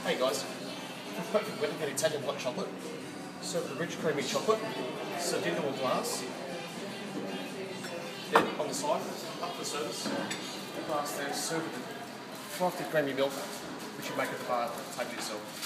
Hey guys, for perfect weather, get Italian hot chocolate. Serve the rich creamy chocolate, served into a glass. Then on the side, up the service, the glass there, served with frothy creamy milk, which you make at the bar at the table yourself.